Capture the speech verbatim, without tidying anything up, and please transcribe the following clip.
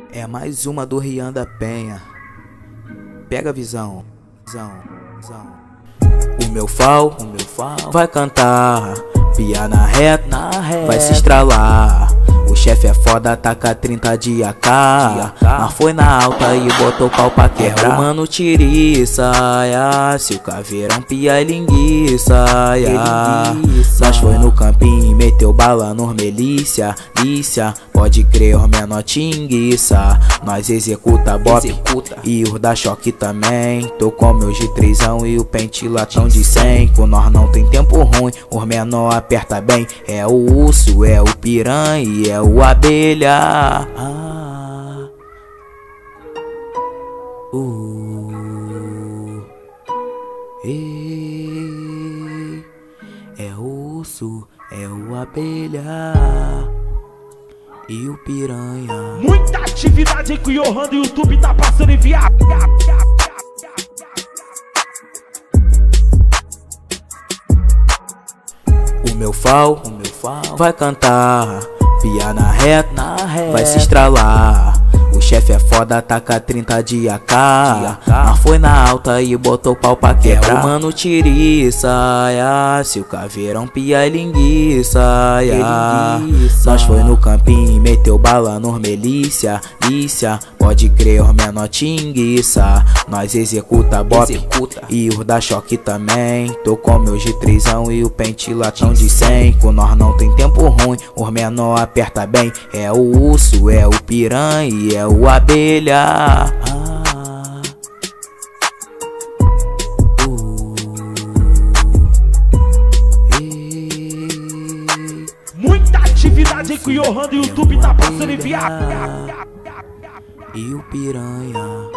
É mais uma do Rian da Penha. Pega a visão, visão, visão. O meu fal, o meu fal vai cantar. Pia na reta, na reta, vai se estralar. O chefe é foda, taca trinta de A K, mas foi na alta e botou pau pra quebrar. É o mano tiriça, ya. Se o caveirão pia é linguiça, ya. Nós foi no campinho e meteu bala nos melícia, lícia. Pode crer, os menor tinguiça. Nós executa bop executa. E os da choque também. Tô com meus de trêsão e o pente latão de cem. Com nós não tem tempo ruim, os menor aperta bem. É o urso, é o piranha e é o abelha. Ah. Uh. Ei. É o urso, é o abelha e o piranha. Muita atividade com o Johan do YouTube tá passando em viado. O meu fal, o meu fal vai cantar. Pia na reta, na reta, vai se estralar. O chefe é foda, taca trinta de A K, mas foi na alta e botou pau pra quebrar. É o mano tiriça, ya. Se o caveirão pia é linguiça, ya. Nós foi no campinho e meteu bala nos melícia, lícia. Pode crer, os menor tinguiça. Nós executa bop executa. E os da choque também. Tô com meus de trêsão e o pente latão de cem. Com nós não tem tempo ruim, os menor aperta bem. É o urso, é o piranha e é o abelha. Ah. Uh. E... Muita atividade com o Johan do YouTube tá passando em viado. E o piranha.